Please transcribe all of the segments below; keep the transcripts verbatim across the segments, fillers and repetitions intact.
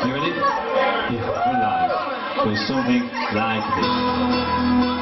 You ready? Yeah, we're live with something like this.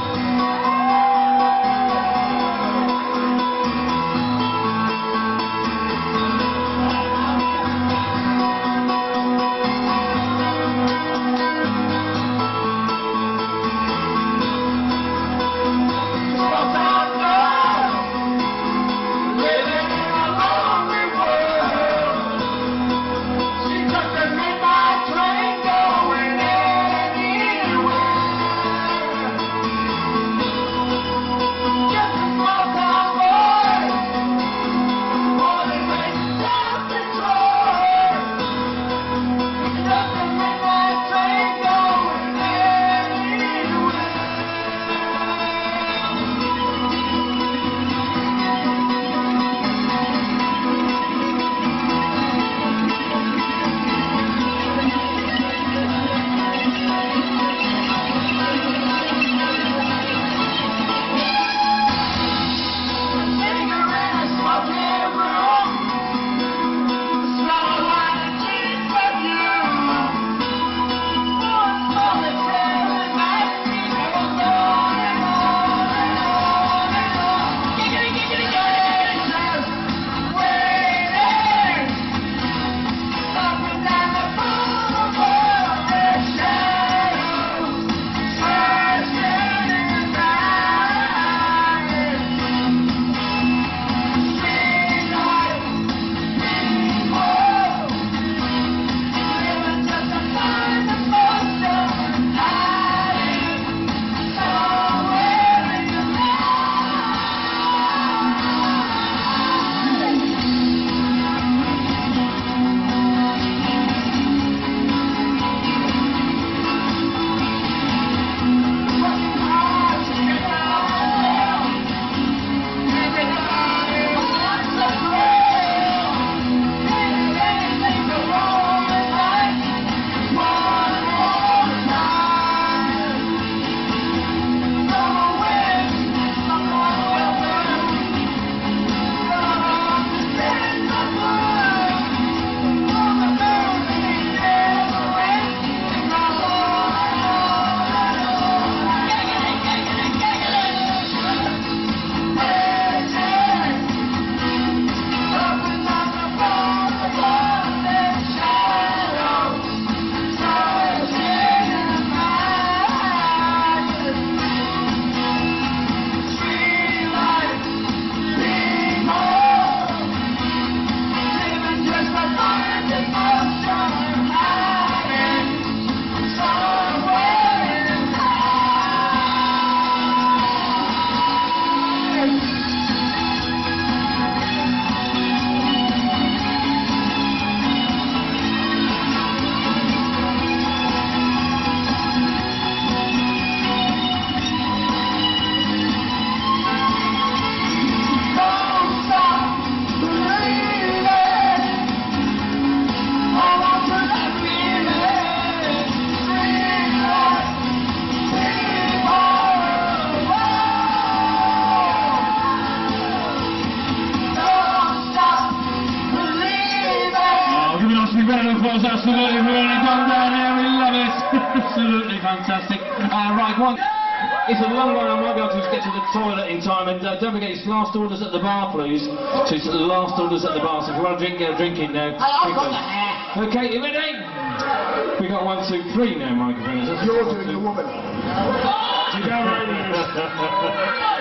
Was absolutely really done down there, we love it. Absolutely fantastic. Uh, right, one. It's a long one, I might be able to get to the toilet in time, and uh, don't forget it's last orders at the bar, please. So it's last orders at the bar, so if you want to drink, get a drink in now. I've got the hair. Okay, you ready? We got one, two, three now, microphones. You're doing the woman. You go, ladies.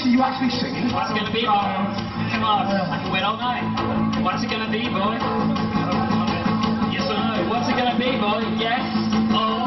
are you actually singing? What's it gonna be, boy? Come on, I can wait all night. What's it gonna be, boy? Yes or no? What's it gonna be, boy? Yes or